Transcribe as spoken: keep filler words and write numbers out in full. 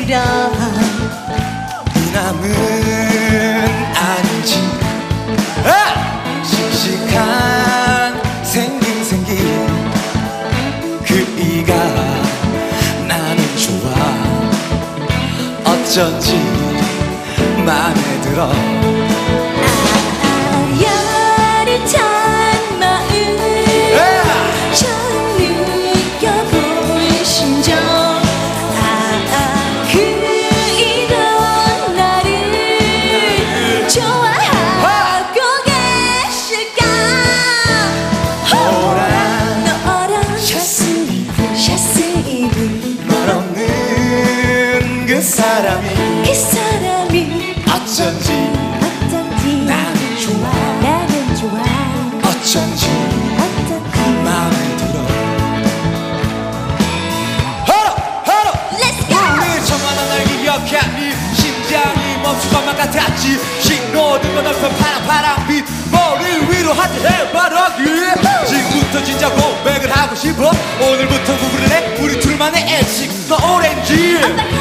이런 미남은 아니지 아! 씩씩한 생긴 생긴 그 이가 나는 좋아 어쩐지 맘에 들어 아, 야릇한 마음 아! 처음 느껴본 심정 아, 그 이런 나를 좋아하고 계실까 너랑 너랑 샤스 입은 샤스 입은 말 없는 그 사람이 그 사람이 어쩐지 어쩐지 나는 좋아 나는 좋아 어쩐지 어쩐지 마음에 들어 하루 하루 Let's go! 오늘 저만한 날 기억하니 심장이 멈출 것만 같았지 신호등과 넓은 파란 파란빛 머리 위로 하트 해바라기 지금부터 진짜 고백을 하고 싶어 오늘부터 구분을 해 우리 둘만의 애식 너 오렌지